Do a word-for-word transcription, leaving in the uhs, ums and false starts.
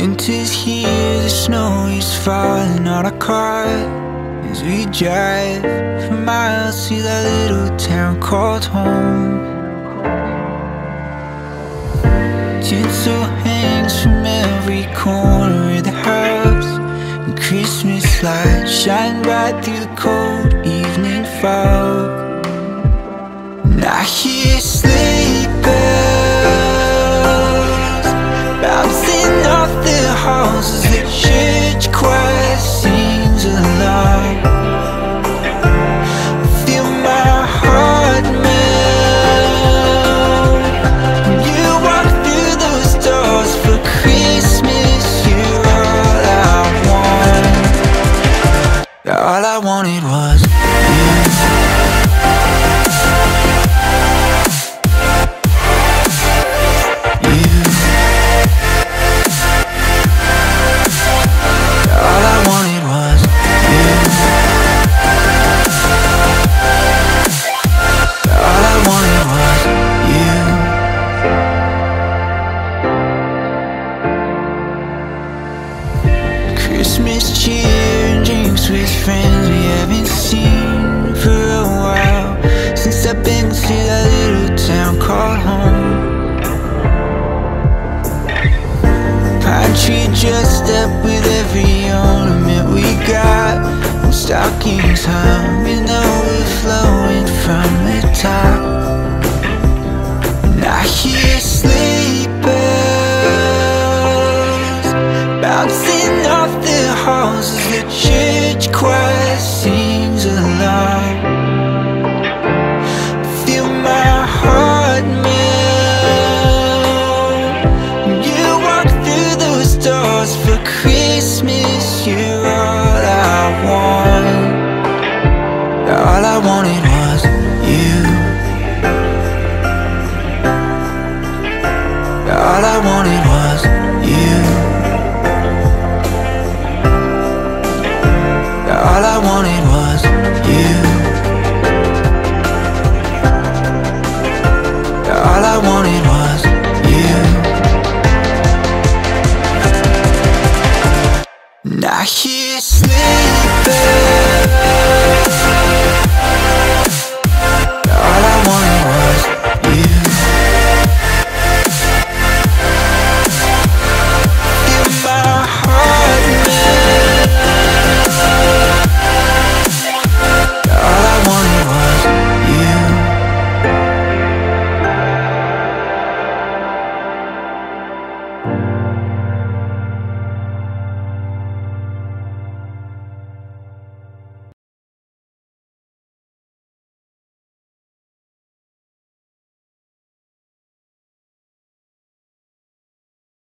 Winter's here, the snow is falling on our car as we drive for miles to that little town called home. Tinsel hangs from every corner of the house, and Christmas lights shine bright through the cold evening fog. And I hear sleigh bells bouncing off the halls as the church choir sings along. I feel my heart melt when you walk through those doors. For Christmas, you're all I want. All I wanted was you. Christmas cheer and drinks with friends we haven't seen for a while, since I've been to that little town called home. Pine tree dressed up with every ornament we got, and stockings hung and overflowing from the top. And I hear sleigh bells bouncing off the halls as the church choir sings along. Feel my heart melt when you walk through those doors. For Christmas, you're all I want. All I wanted was you. All I wanted was you. All I wanted was you.